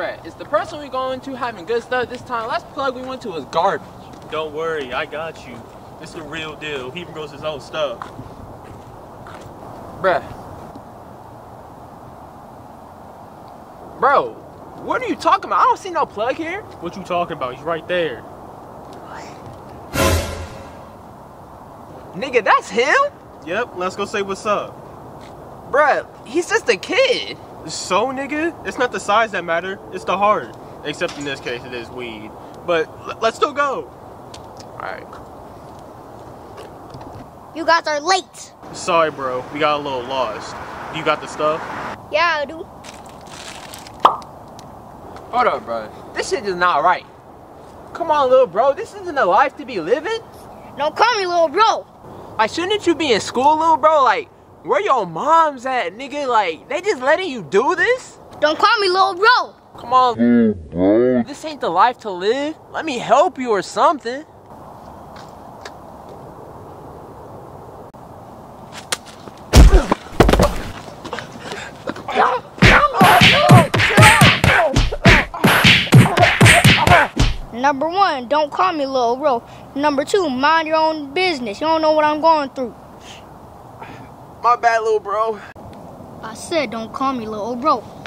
Bruh, is the person we going to having good stuff this time? Last plug we went to was garbage. Don't worry, I got you. It's the real deal. He even grows his own stuff. Bruh. Bro, what are you talking about? I don't see no plug here. What you talking about? He's right there. Nigga, that's him? Yep, let's go say what's up. Bruh, he's just a kid. So, nigga, it's not the size that matter, it's the heart. Except in this case, it is weed. But let's still go. Alright. You guys are late. Sorry, bro. We got a little lost. You got the stuff? Yeah, I do. Hold up, bro. This shit is not right. Come on, little bro. This isn't a life to be living. Don't call me little bro. Like, shouldn't you be in school, little bro? Like, where your mom's at, nigga? Like, they just letting you do this? Don't call me little bro. Come on. This ain't the life to live. Let me help you or something. Number one, don't call me little bro. Number two, mind your own business. You don't know what I'm going through. My bad, little bro. I said don't call me little bro.